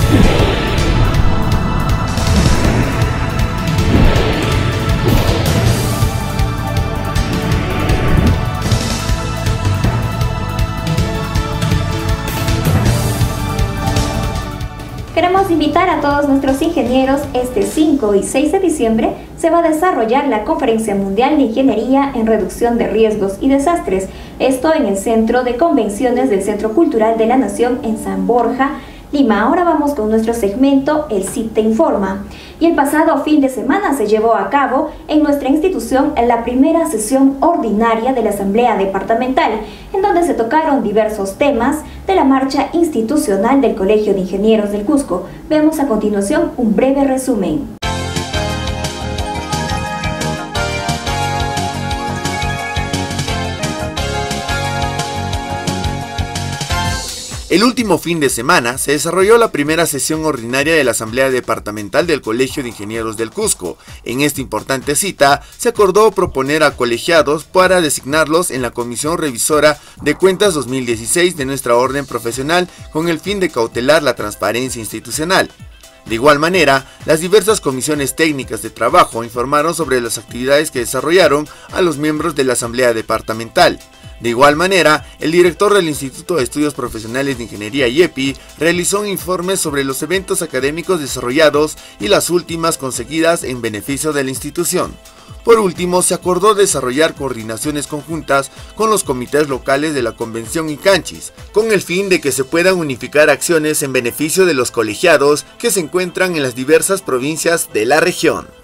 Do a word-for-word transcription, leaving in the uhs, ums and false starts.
Queremos invitar a todos nuestros ingenieros. Este cinco y seis de diciembre se va a desarrollar la Conferencia Mundial de Ingeniería en Reducción de Riesgos y Desastres. Esto en el Centro de Convenciones del Centro Cultural de la Nación en San Borja, Lima. Ahora vamos con nuestro segmento El C I T Te Informa. Y el pasado fin de semana se llevó a cabo en nuestra institución la primera sesión ordinaria de la Asamblea Departamental, en donde se tocaron diversos temas de la marcha institucional del Colegio de Ingenieros del Cusco. Vemos a continuación un breve resumen. El último fin de semana se desarrolló la primera sesión ordinaria de la Asamblea Departamental del Colegio de Ingenieros del Cusco. En esta importante cita se acordó proponer a colegiados para designarlos en la Comisión Revisora de Cuentas dos mil dieciséis de nuestra orden profesional con el fin de cautelar la transparencia institucional. De igual manera, las diversas comisiones técnicas de trabajo informaron sobre las actividades que desarrollaron a los miembros de la Asamblea Departamental. De igual manera, el director del Instituto de Estudios Profesionales de Ingeniería I E P I realizó un informe sobre los eventos académicos desarrollados y las últimas conseguidas en beneficio de la institución. Por último, se acordó desarrollar coordinaciones conjuntas con los comités locales de la Convención Icanchis, con el fin de que se puedan unificar acciones en beneficio de los colegiados que se encuentran en las diversas provincias de la región.